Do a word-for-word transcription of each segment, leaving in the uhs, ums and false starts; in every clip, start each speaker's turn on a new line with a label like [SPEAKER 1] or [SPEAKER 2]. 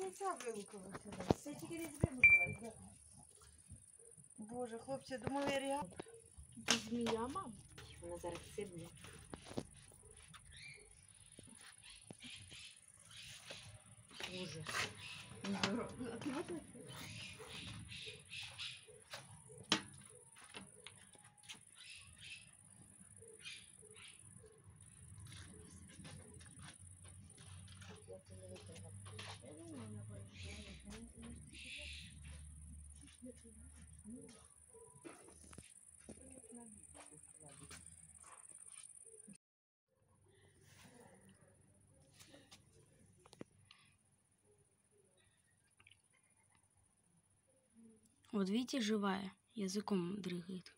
[SPEAKER 1] не ця вилукалася. Це тільки не вилукалася. Боже, хлопці, я думала, я реально.
[SPEAKER 2] Це змія, мам?
[SPEAKER 1] Вона зараз сибле. Ужас.
[SPEAKER 2] А ти вот Вот видите, живая, языком дрыгает.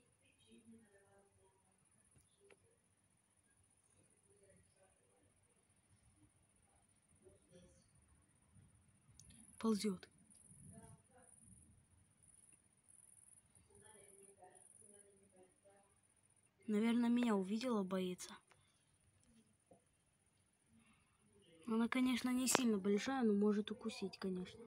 [SPEAKER 2] Ползет. Наверное, меня увидела, боится. Она, конечно, не сильно большая, но может укусить, конечно.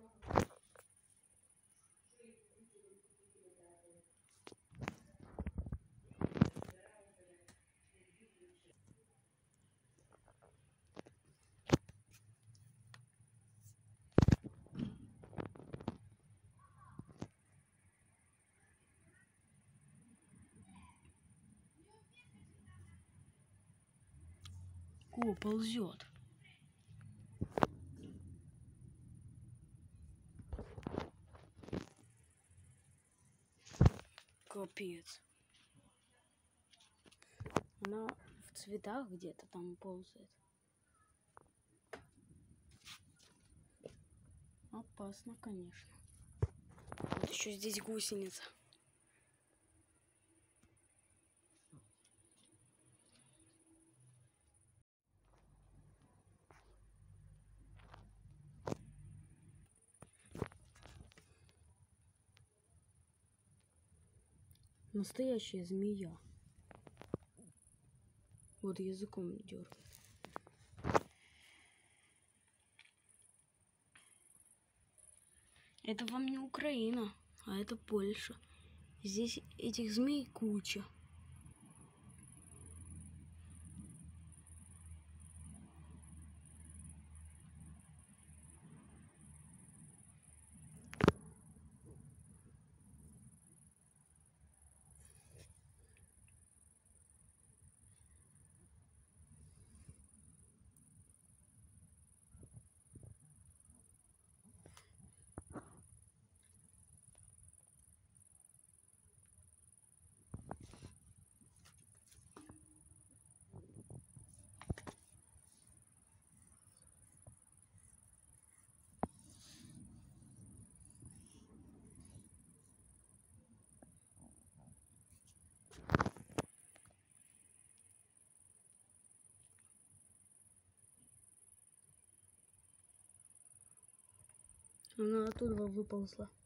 [SPEAKER 2] О, ползет. Капец. Она в цветах где-то там ползает. Опасно, конечно. Вот еще здесь гусеница. Настоящая змея. Вот языком дергает. Это вам не Украина, а это Польша. Здесь этих змей куча. Она оттуда выползла.